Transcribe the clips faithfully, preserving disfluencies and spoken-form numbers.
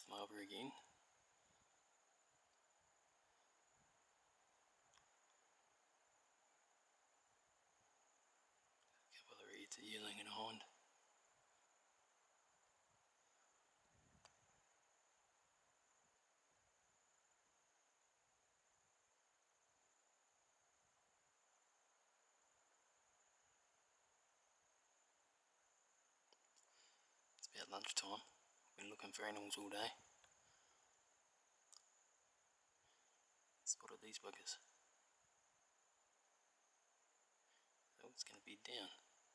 South Marlborough again. A couple of reeds, a yearling and a hind. It's about lunchtime. Been looking for animals all day. Spotted these buggers. Oh, it's going to be down.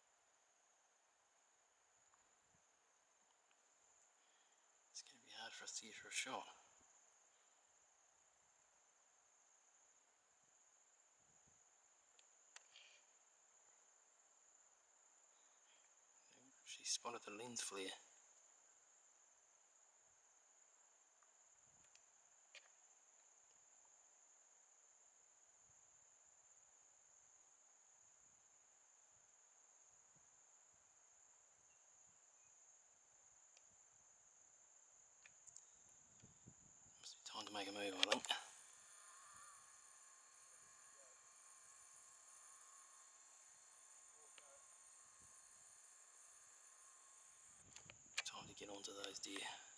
It's going to be hard for us to get her a shot. She spotted the lens flare. Must be time to make a move, I think. Time to get onto those deer.